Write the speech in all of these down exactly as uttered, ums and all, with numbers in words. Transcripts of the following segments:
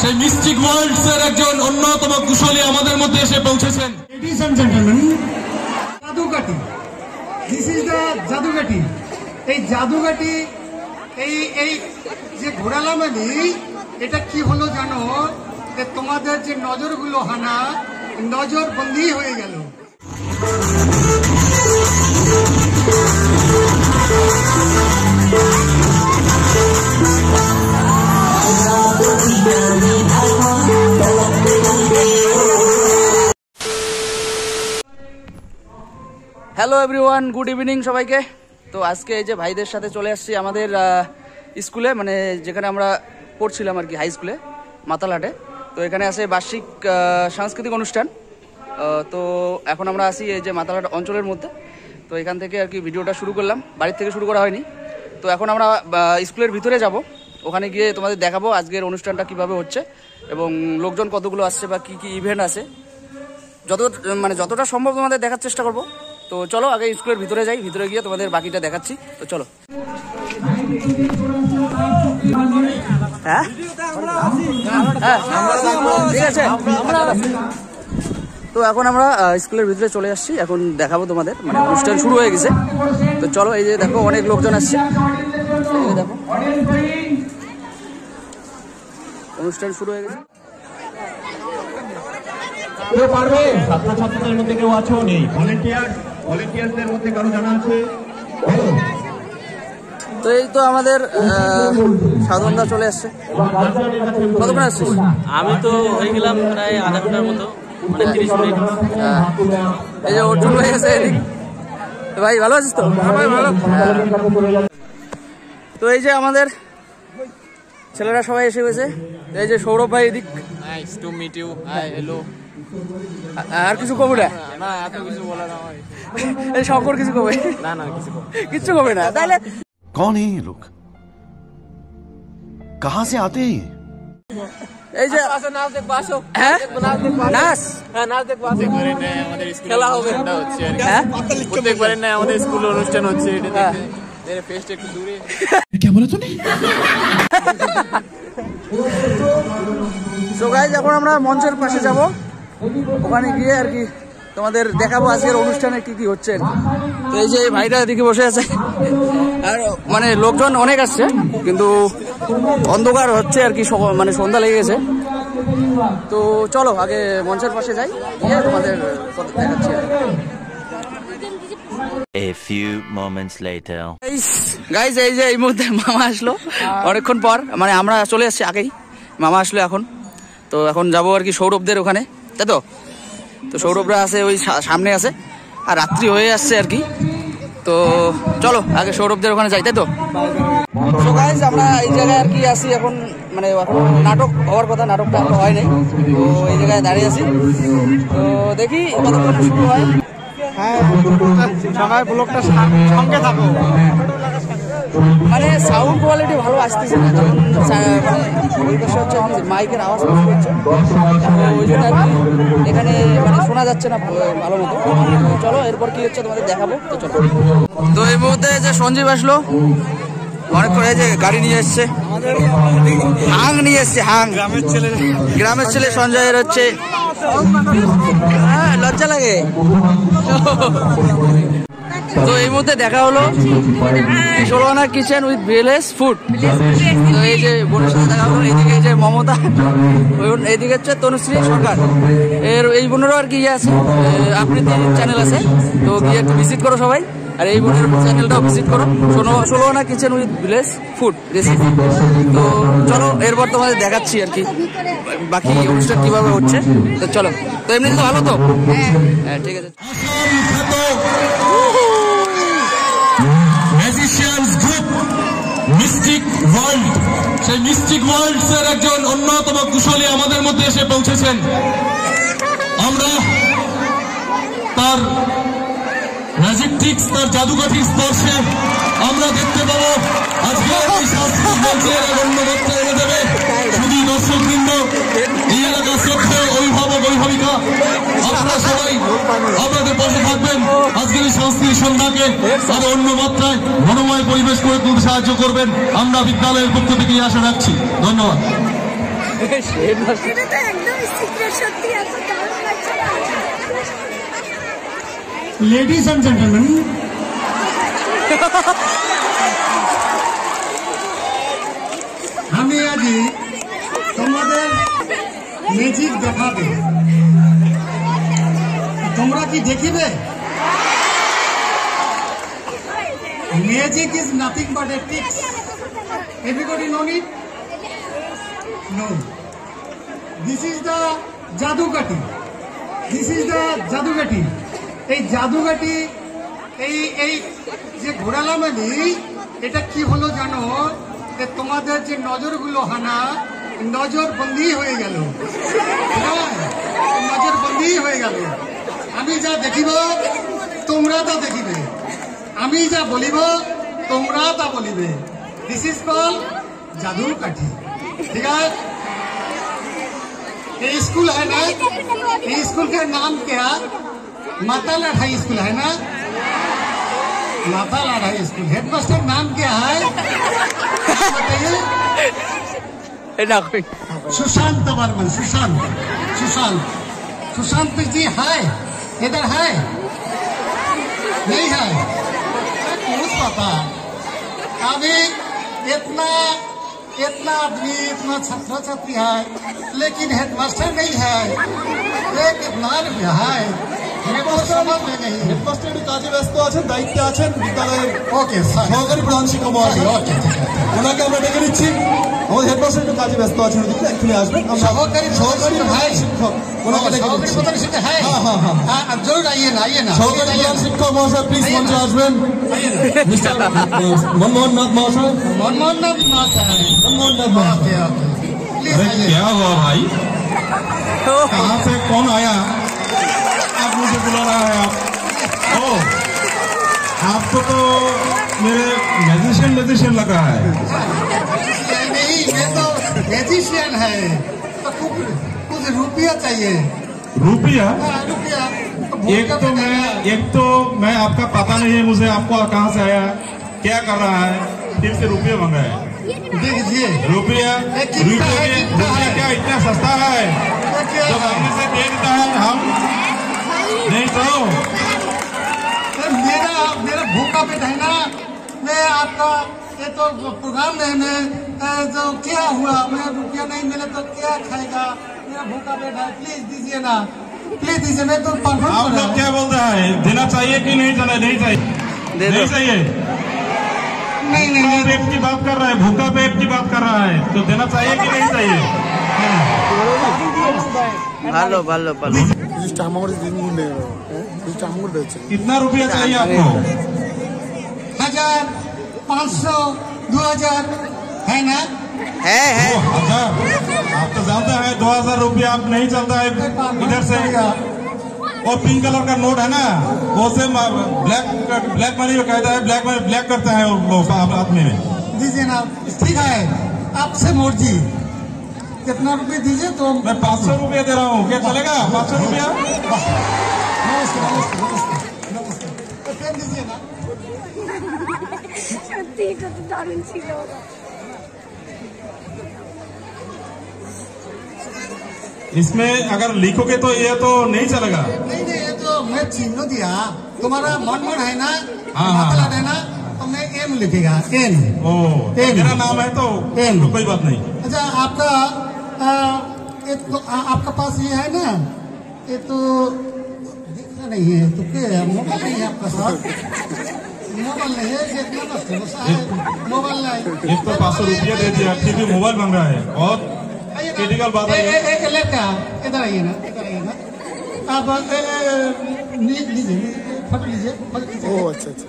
সেই mystic worlds এর একজন অন্যতম কুশলী আমাদের মধ্যে এসে পৌঁছেছেন। Ladies and gentlemen, জাদুকাঠি, দিস ইজ দ্য জাদুকাঠি। এই জাদুকাঠি এই এই যে ঘোরালাম আমি, এটা কি হলো জানো? যে তোমাদের যে নজরগুলো হানা, নজর বন্দী হয়ে গেল। হ্যালো এভরিওয়ান, গুড ইভিনিং সবাইকে। তো আজকে এই যে ভাইদের সাথে চলে আসছি আমাদের স্কুলে, মানে যেখানে আমরা পড়ছিলাম আর কি, হাই স্কুলে মাতালহাটে। তো এখানে আছে বার্ষিক সাংস্কৃতিক অনুষ্ঠান। তো এখন আমরা আসি এই যে মাতালহাট অঞ্চলের মধ্যে। তো এখান থেকে আর কি ভিডিওটা শুরু করলাম, বাড়ির থেকে শুরু করা হয়নি। তো এখন আমরা স্কুলের ভিতরে যাব, ওখানে গিয়ে তোমাদের দেখাবো আজকের অনুষ্ঠানটা কিভাবে হচ্ছে এবং লোকজন কতগুলো আসছে বা কী কী ইভেন্ট আছে, যত মানে যতটা সম্ভব তোমাদের দেখার চেষ্টা করবো। তো চলো আগে স্কুলের ভিতরে যাই, ভিতরে গিয়ে তোমাদের বাকিটা দেখাচ্ছি। তো চলো। হ্যাঁ হ্যাঁ ঠিক আছে। তো এখন আমরা স্কুলের ভিতরে চলে আসছি, এখন দেখাবো তোমাদের, মানে অনুষ্ঠান শুরু হয়ে গেছে। তো চলো, এই যে দেখো অনেক লোকজন আসছে, দেখো অনুষ্ঠান শুরু হয়ে গেছে। কেউ পারবে? ছাত্রছাত্রীদের মধ্যে কেউ আছো? নেই? ভলেন্টিয়ার ভলেন্টিয়ারদের মধ্যে কারো জানা আছে? তো এই তো আমাদের সাধনদা চলে আসছে। কতক্ষণ আসছিস? আমি তো হয়ে গেলাম প্রায় আধা ঘন্টার মতো, মানে তিরিশ মিনিট। এই যে অর্জুন হয়ে গেছে। ভাই ভালো আছিস তো? ভাই ভালো। তো এই যে আমাদের ছেলেরা সবাই এসে গেছে। এই যে সৌরভ ভাই এদিক। Nice to meet you. Hi hello. আর কিছু কবে না? না এত কিছু বলা না হয়। এই শঙ্কর কিছু কবে না? না কিছু কিচ্ছু কবে না। তাহলে कौन है ये लोग? कहाँ से आते हैं? এই যে নাচ দেখবো, আসো। হ্যাঁ নাচ, হ্যাঁ নাচ দেখবো, আসো। আমাদের স্কুলে খেলা হবে, হচ্ছে। হ্যাঁ প্রত্যেকবারের না আমাদের স্কুলে অনুষ্ঠান হচ্ছে, এটা দেখতে ফেস্ট একটু দূরে। क्या बोला तूने? সো গাইস, এখন আমরা মঞ্চের পাশে যাব, ওখানে গিয়ে আর কি তোমাদের দেখাবো আজকের অনুষ্ঠানে কি কি হচ্ছে। তো এই যে ভাইটা এদিকে বসে আছে, আর মানে লোকজন অনেক আসছে, কিন্তু অন্ধকার হচ্ছে আর কি, মানে সন্ধ্যা লেগে গেছে। তো চলো আগে মঞ্চের পাশে যাই, গিয়ে তোমাদের দেখাচ্ছি। A few moments later. Guys, এই যে এই মুহূর্তে মামা আসলো অনেকক্ষণ পর, মানে আমরা চলে আসছি আগেই, মামা আসলো এখন। তো এখন যাবো আর কি সৌরভদের ওখানে, তাই তো? তো সৌরভরা আছে ওই সামনে আছে, আর রাত্রি হয়ে আসছে আর কি। তো চলো আগে সৌরভদের ওখানে যাই, তাই তো? তো গাইস, আমরা এই জায়গায় আর কি আসি এখন, মানে এখন নাটক হওয়ার কথা, নাটকটা এখন হয় নাই। তো এই জায়গায় দাঁড়িয়ে আছি, তো দেখি কতক্ষণ শুরু হয়। হ্যাঁ, সবাই ব্লগটা সঙ্গে থাকো। মানে সাউন্ড কোয়ালিটি ভালো আসতেছে না, যেমন মানে ওই পাশে হচ্ছে মাইকের আওয়াজ হচ্ছে, ওই জন্য আর কি এখানে মানে শোনা যাচ্ছে না ভালো মতো। চলো এরপর কি হচ্ছে তোমাদের দেখাবো। তো চলো। তো এই মুহূর্তে যে সঞ্জীব আসলো, অনেক করে যে গাড়ি নিয়ে এসছে, হাং নিয়ে এসছে, হাং গ্রামের ছেলে, গ্রামের ছেলে সঞ্জয়ের হচ্ছে। হ্যাঁ, লজ্জা লাগে। তো এই মুহূর্তে দেখা হলো ষোলো আনা কিচেন উইথ ভিএলএস ফুড। তো এই যে বোনের সাথে দেখা হলো, এইদিকে এই যে মমতা, এইদিকে হচ্ছে তনুশ্রী সরকার, এর এই বোনেরও আর কি ইয়ে আছে, আবৃত্তি চ্যানেল আছে। তো গিয়ে একটু ভিজিট করো সবাই, আর এই বোনের চ্যানেলটাও ভিজিট করো, ষোলো ষোলো আনা kitchen with village food recipe. তো চলো এরপর তোমাদের দেখাচ্ছি আর কি বাকি অনুষ্ঠান কিভাবে হচ্ছে। তো চলো। তো এমনি তো ভালো তো? হ্যাঁ ঠিক আছে। ম্যাজিশিয়ানস গ্রুপ মিস্টিক ওয়ার্ল্ড, সেই মিস্টিক ওয়ার্ল্ডস এর একজন অন্যতম কুশলী আমাদের মধ্যে এসে পৌঁছেছেন। আমরা তার ম্যাজিক ট্রিক্স, তার জাদুকাঠির স্পর্শে আমরা দেখতে পাবো আজকে এই সাংস্কৃতিক মঞ্চের অন্য মাত্রা এনে দেবে। শুধু দর্শক বৃন্দ, এই এলাকার শ্রদ্ধেয় অভিভাবক অভিভাবিকা, আপনারা সবাই আপনাদের পাশে থাকবেন, আজকের এই সাংস্কৃতিক সন্ধ্যাকে আরো অন্য মাত্রায় মনোময় পরিবেশ করে তুলতে সাহায্য করবেন। আমরা বিদ্যালয়ের পক্ষ থেকে আশা রাখছি। ধন্যবাদ। এটা তো একদম সিক্রেট, সত্যি এত দারুণ লাগছে। লেডিজ এন্ড জেন্টলম্যান, আমি আজি তোমাদের ম্যাজিক দেখাবে। তোমরা কি দেখিবে? Magic is nothing but a tricks. Everybody know it? No. This is the Jadugati. This is the Jadugati. এই জাদুগাটি, এই এই যে ঘোরালাম আমি, এটা কি হলো জানো? যে তোমাদের যে নজরগুলো হানা, নজর বন্দি হয়ে গেল, নজর বন্দি হয়ে গেল। আমি যা দেখিব তোমরা তা দেখিবে, আমি যা বলিব তোমরা তা বলিবে। দিস ইজ কল जादू काठी। ठीक है, ये स्कूल है ना, ये स्कूल का नाम क्या? मातालाट हाई स्कूल है ना, मातालाट हाई स्कूल। हेडमास्टर नाम क्या है बताइए? सुशांत बर्मन। सुशांत सुशांत सुशांत जी है इधर? है नहीं है? कुछ पता अभी इतना इतना आदमी, इतना छात्र छात्री है, लेकिन हेडमास्टर नहीं है। ये कितना रुपया है समझ में नहीं। हेडमास्टर काजे व्यस्त आছেন, দায়িত্বে আছেন বিদ্যালয়ের। ওকে স্যার, সহকারী প্রধান শিক্ষক মহাশয়। ওকে, ওনাকে আমরা ডেকে নিচ্ছি। আমাদের হেডমাস্টার একটু কাজে ব্যস্ত আছেন, ওদিকে এক্ষুনি আসবেন। সহকারী সহকারী ভাই শিক্ষক ওনাকে ডেকে সহকারী নিচ্ছি। প্রধান শিক্ষক है? হ্যাঁ হ্যাঁ হ্যাঁ हाँ, जरूर आइए ना, आइए ना। সহকারী প্রধান শিক্ষক মহাশয় প্লিজ মঞ্চে আসবেন। মিস্টার মনমোহন নাথ মহাশয়। मनमोहन नाथ महाशय। মনমোহন नाथ মহাশয়। ओके ओके, प्लीज अरे आइए। क्या हुआ भाई, कहाँ से कौन आया? आप मुझे बुला रहा है? आप ओ, आपको तो मेरे मैजिशियन मैजिशियन लग रहा है। नहीं, ये तो मैजिशियन है, तो कुछ कुछ रुपया चाहिए। रुपया? हाँ, रुपया। एक तो मैं एक तो मैं आपका पता नहीं है मुझे, आपको कहाँ से आया, क्या कर रहा है, फिर से रुपये मांगा है। दीजिए रुपया? ये कितना रुपये है, के- कितना रुपया है? क्या इतना सस्ता है क्या जो है? सामने से दे देता है हम नहीं तो। सर, मेरा मेरा भूखा पेट है ना, मैं आपका ये तो प्रोग्राम में मैं अ, जो क्या हुआ, मैं रुपया नहीं मिले तो क्या खाएगा? मेरा भूखा पेट है, प्लीज दीजिए ना, प्लीज दीजिए। मैं तो परफॉर्म आप कर रहा लोग हूँ। क्या बोलते हैं, देना चाहिए कि नहीं देना? नहीं चाहिए, दे दो। नहीं चाहिए। नहीं नहीं भूखा नहीं, पेट की बात कर रहा है, भूखा पेट की बात कर रहा है, तो देना चाहिए कि नहीं चाहिए? ভালো ভালো ভালো। कितना रुपया चाहिए आपको? हजार, पाँच सौ, दो हजार है ना? হ্যাঁ दो হ্যাঁ, हजार? आप तो जानते हैं दो हजार रुपया आप नहीं चलता है इधर से। और पिंक कलर का नोट है ना, वो से ब्लैक ब्लैक मनी में कहता है, ब्लैक मनी ब्लैक करते हैं लोग आदमी में। दीजिए ना, ठीक है, आपसे मोर्जी कितना रुपये दीजिए तो। मैं पाँच सौ रुपया दे रहा हूँ, क्या चलेगा? पाँच सौ रुपया? नमस्ते नमस्ते नमस्ते नमस्ते, तो पेन दीजिए ना। সত্যি এটা তো দারুণ ছিল। इसमें अगर लिखोगे तो ये तो नहीं चलेगा। नहीं नहीं, ये तो मैं चिन्ह दिया, तुम्हारा मनमोहन है ना, हाँ, हाँ, मातालाट हाँ। है ना, तो मैं एम लिखेगा, एन। ओ, एम। मेरा नाम है तो एम। तो कोई बात नहीं। अच्छा, आपका आ, ये तो आ, आपका पास ये है ना, ये तो दिखता नहीं है, तो क्या है, मोबाइल नहीं है आपका साथ? मोबाइल नहीं है, देखना मत करो, साहब, मोबाइल नहीं। एक तो पाँच सौ रुपया दे दिया, फिर भी मोबाइल मांग रहा है, बहुत क्रिटिकल बात है ए- ये। ए- ए- लड़का इधर आइए ना, इधर आइए ना, आप ए- ए- ली- लीजिए, लीजिए, फोटो लीजिए, फोटो लीजिए। ও আচ্ছা আচ্ছা।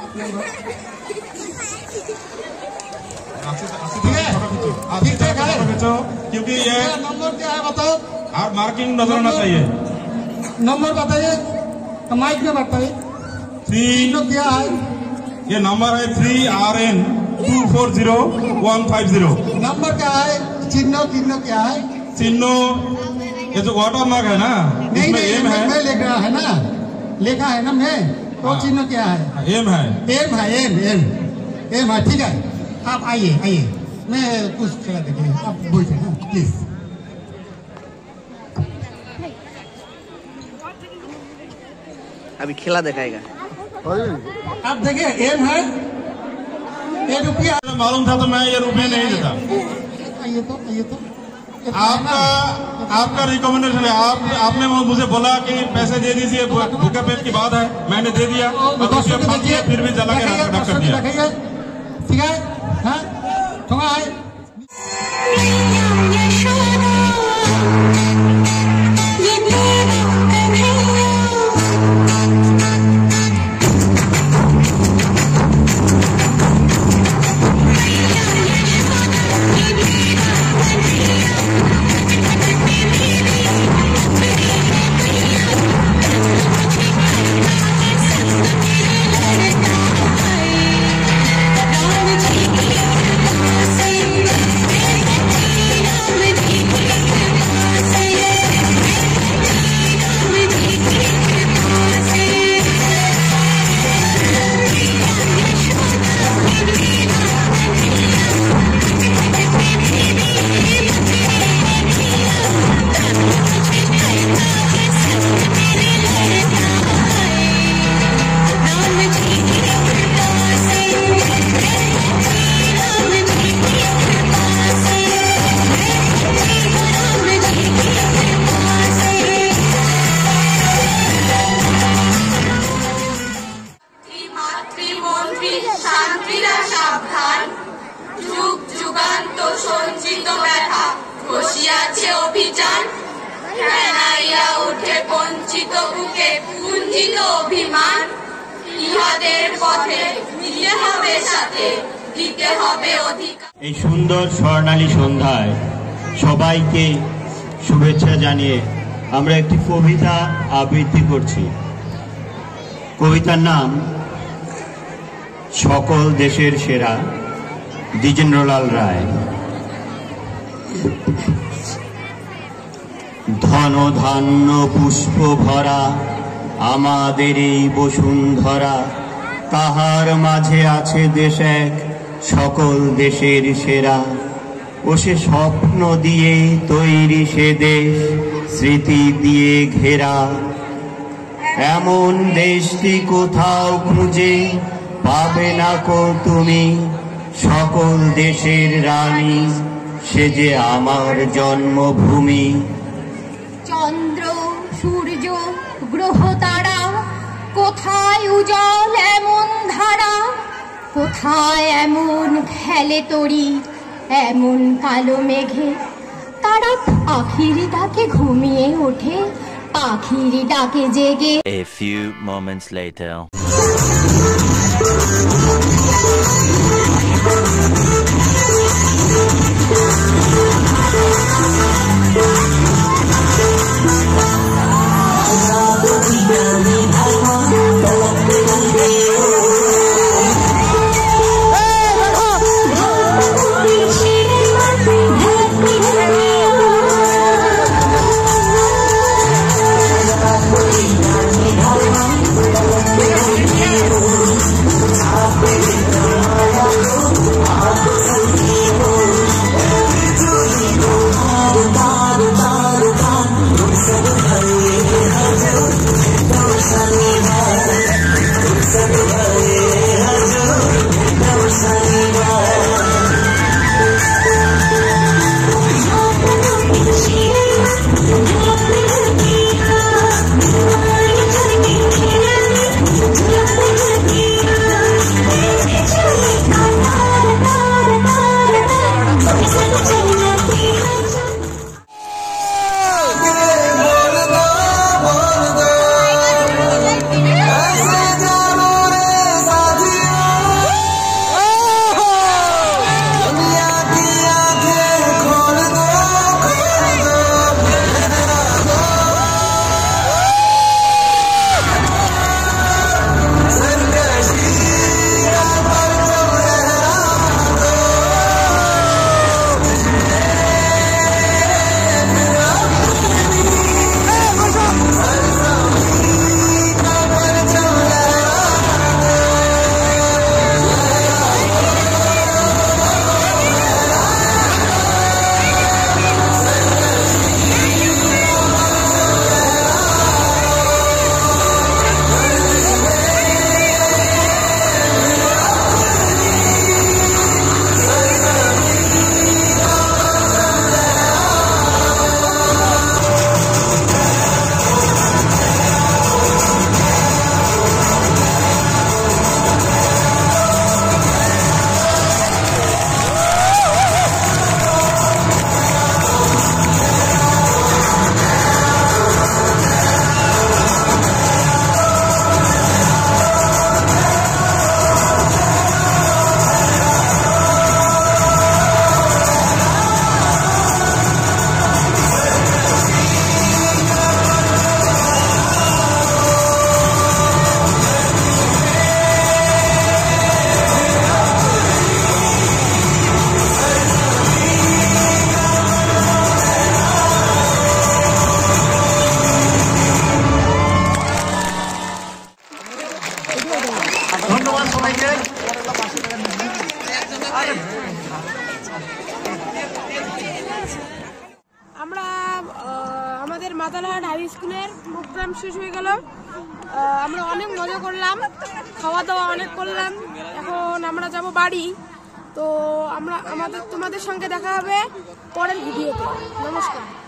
ठीक है, ठीक ठाक है। फोटो खींचो, क्योंकि ये मेरा नंबर क्या है बताओ? आप मार्किंग नजर आना चाहिए। नंबर बताइए, माइक में बताइए। थ्री, चिन्ह क्या है? ये नंबर है three R N two four zero one five zero. Number क्या है? चिन्ह चिन्ह क्या है? चिन्हो ये जो वाटर मार्क है ना, नहीं इसमें नहीं, एम मैं मैं है, लिख रहा है ना, लिखा है ना मैं, तो हाँ। चिन्ह क्या है? एम है। एम है, एम एम एम है, ठीक है। आप आइए आइए, मैं कुछ करा देंगे, आप बोलिए ना प्लीज। अभी खेला दिखाएगा। आप देखिए एम है ये रुपया मालूम था तो मैं ये रुपये नहीं देता। ये तो ये तो आपका आपका रिकमेंडेशन है। आप आपने मुझे बोला कि पैसे दे दीजिए, भूखे पेट की बात है, मैंने दे दिया, फिर भी जला के रख कर दिया। ठीक है हाँ थोड़ा है এই সুন্দর স্বর্ণালী সন্ধ্যায় সবাইকে শুভেচ্ছা জানিয়ে আমরা একটি কবিতা আবৃত্তি করছি। কবিতার নাম সকল দেশের সেরা, দ্বিজেন্দ্রলাল রায়। ধন ধান্য পুষ্প ভরা আমাদের এই বসুন্ধরা, তাহার মাঝে আছে দেশ এক সকল দেশের সেরা। ও সে স্বপ্ন দিয়ে তৈরি সে দেশ, স্মৃতি দিয়ে ঘেরা। এমন দেশটি কোথাও খুঁজে পাবে না কো তুমি, সকল দেশের রানী সে যে আমার জন্মভূমি। চন্দ্র সূর্য গ্রহ তারা, কোথায় উজ্জ্বল এমন ধারা, কোথায় এমন খেলে তরি এমন কালো মেঘে। তারা পাখির ডাকে ঘুমিয়ে ওঠে, পাখির ডাকে জেগে। A few moments later. Oh high স্কুলের প্রোগ্রাম শেষ হয়ে গেল। আমরা অনেক মজা করলাম, খাওয়া দাওয়া অনেক করলাম। এখন আমরা যাব বাড়ি। তো আমরা আমাদের তোমাদের সঙ্গে দেখা হবে পরের ভিডিওতে। নমস্কার।